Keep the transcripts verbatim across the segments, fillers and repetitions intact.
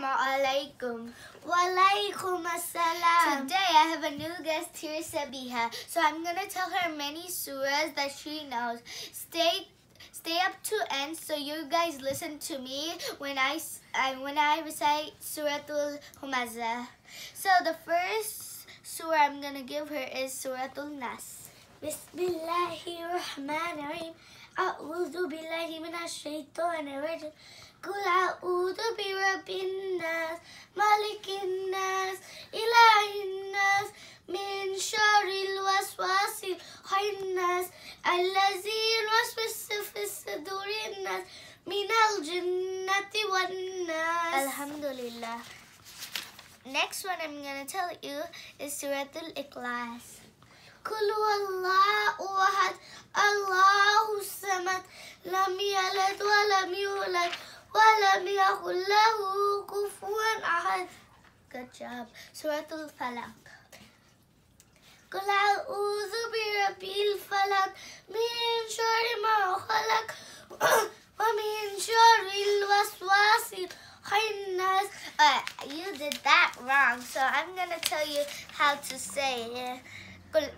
Assalamu alaikum. Walaikum assalam. Today I have a new guest here, Sabiha. So I'm going to tell her many surahs that she knows. Stay stay up to end so you guys listen to me when I, I, when I recite Suratul Humazah. So the first surah I'm going to give her is Suratul Nas. Bismillahirrahmanirrahim. A'udhu billahi minash shaitanir rajim. Qul a'udhu bi rabbin nas, malikin nas, ilahin nas, min sharril waswasil khannas, allazi yuwaswisu fi sudurin nas, minal jinnati wan nas. Alhamdulillah. Next one I'm going to tell you is Suratul Ikhlas. Qul huwallahu ahad, Allahu samad, lam yalid wa lam yulad, wa lam yakul lahu kufuwan ahad. Good job. Suratul Falaq. Qul a'udhu bi rabbil falaq, min sharri ma khalaq, wa min sharril waswasil khannas. Uh, you did that wrong, so I'm going to tell you how to say it. Qul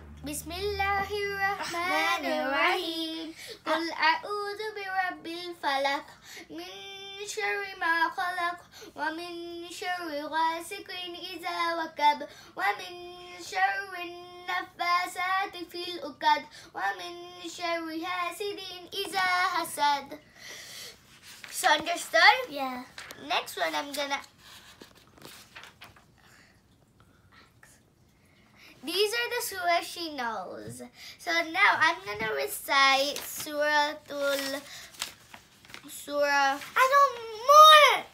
Bismillahirrahmanirrahim. Qul a'udhu bi rabbil falaq, min sharri ma khalaq, wa min sharri ghasiqin idha waqab, wa min sharri naffasati fil uqad, wa min sharri hasidin idha hasad. So understood? Yeah. Next one I'm gonna These are the surahs she knows. So now I'm gonna recite Suratul Surah. I know more.